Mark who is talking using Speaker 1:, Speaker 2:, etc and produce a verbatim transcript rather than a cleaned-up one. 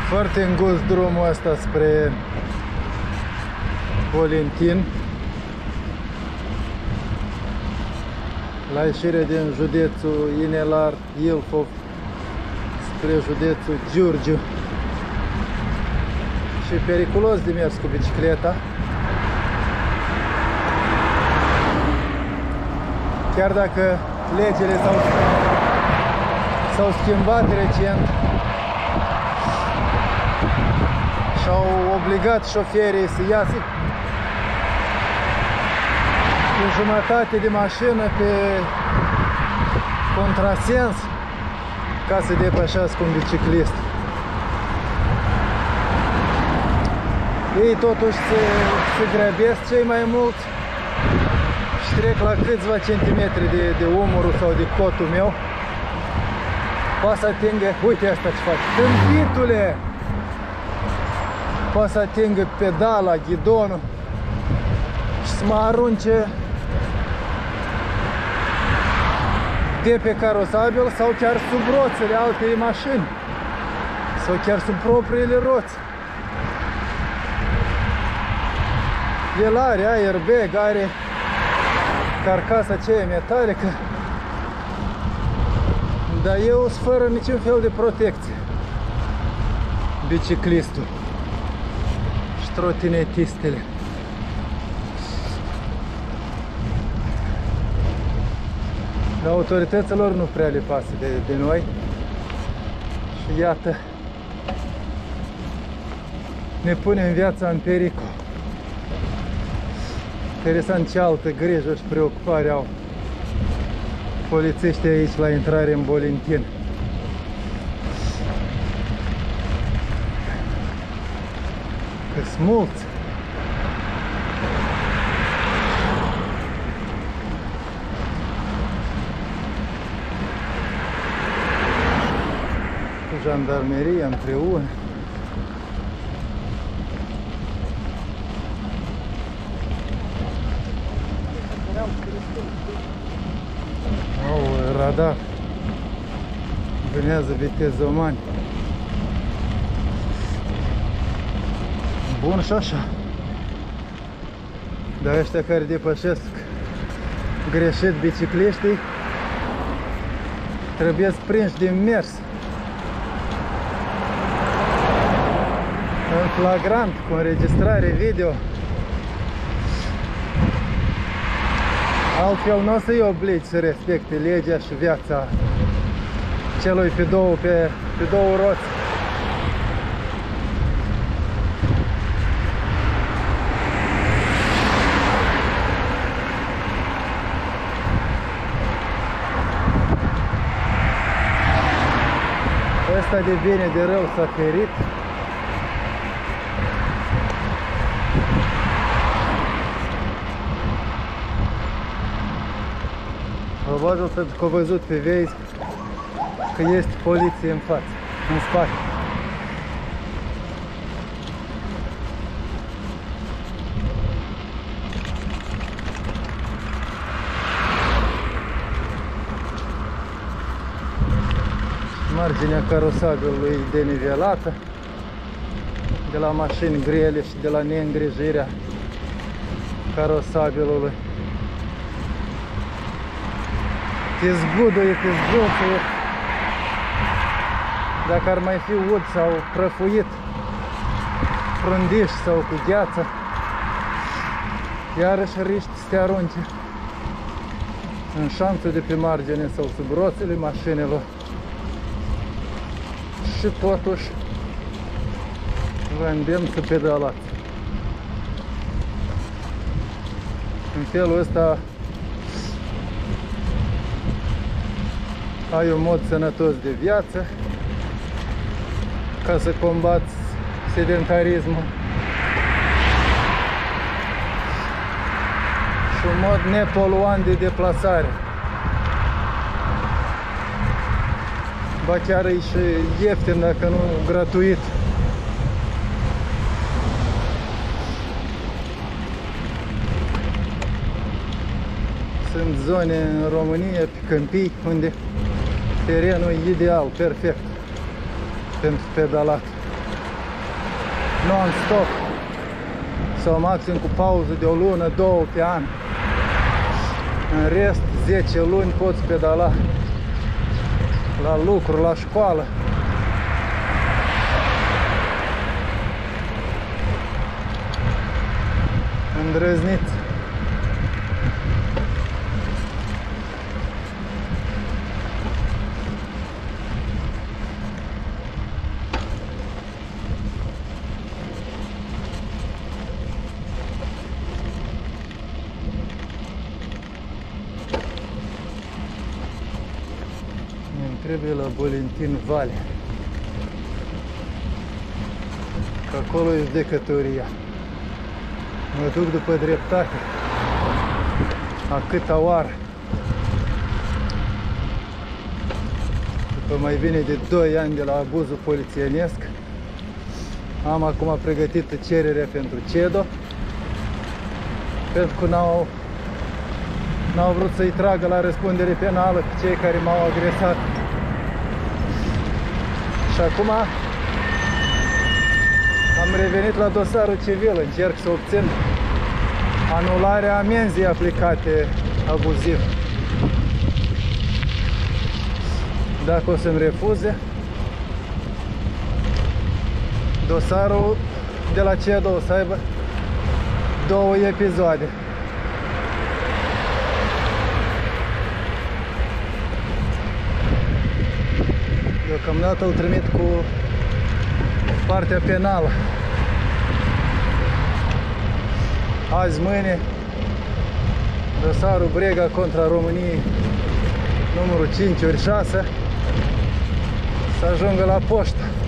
Speaker 1: Foarte îngust drumul ăsta spre Bolintin, la ieșire din județul Inelar, Ilfov, spre județul Giurgiu. Și periculos de mers cu bicicleta. Chiar dacă legile s-au s-au schimbat recent și au obligat șoferii să iasă cu jumătate de mașină pe contrasens ca să depășească un biciclist. Ei totuși se, se grăbesc cei mai mulți și trec la câțiva centimetri de, de umărul sau de cotul meu. Poate să atingă, uite asta ce face, tâmpitule! Poate să atingă pedala, ghidonul și să mă arunce de pe carosabil sau chiar sub roțele altei mașini sau chiar sub propriile roți. El are airbag, are carcasa aceea metalică, dar eu sunt fără niciun fel de protecție. Biciclistul și trotinetistele. Dar autorităților nu prea le pasă de, de noi. Și iată, ne punem viața în pericol. Interesant ce altă grijă și preocupare au polițiștii aici la intrare în Bolintin. Că-s mulți. Cu jandarmeria împreună. Au radar. Vânează vitezomani. Bun și așa. Dar ăștia care depășesc greșit bicicliștii trebuie să prinși din mers. În flagrant, cu înregistrare video. Altfel nu o să-i obligi să respecte legea și viața celui pe două, pe, pe două roți. Ăsta de bine de rău s-a ferit. Probabil pentru că a văzut pe vezi că este poliție în față, în spate. Marginea carosabilului denivelată de la mașini grele și de la neîngrijirea carosabilului. Te zguduie, te zguduie. Dacă ar mai fi ud sau prăfuit, frundiș sau cu gheață, iarăși riști să te arunce în șanțul de pe margine sau sub roțile mașinilor. Și totuși vă îndemn să pedalați. În felul ăsta ai un mod sănătos de viață ca să combați sedentarismul și un mod nepoluant de deplasare. Ba chiar e și ieftin, dacă nu gratuit. Sunt zone în România, pe câmpii, unde terenul e ideal, perfect pentru pedalat. non-stop sau maxim cu pauză de o lună, două pe an. În rest, zece luni poți pedala la lucru, la școală. Îndrăznit. Îmi trebuie la Bolintin Vale. Că acolo e judecătoria. Mă duc după dreptate. A câta oară? După mai bine de doi ani de la abuzul polițienesc, am acum pregătită cererea pentru CEDO, pentru că n-au n-au vrut să-i tragă la răspundere penală pe cei care m-au agresat. Și acum am revenit la dosarul civil, încerc să obțin anularea amenzii aplicate abuziv. Dacă o să-mi refuze, dosarul de la CEDO o să aibă două episoade. Deocamdată îl trimit cu partea penală. Azi, mâine, dosarul Brega contra României, numărul cinci ori șase, să ajungă la poștă.